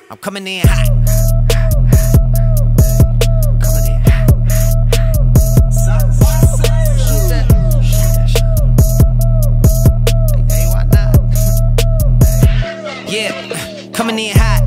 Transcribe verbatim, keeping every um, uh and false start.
I'm coming in hot. Coming in hot. Shoot that. Hey, why not? Yeah, coming in hot.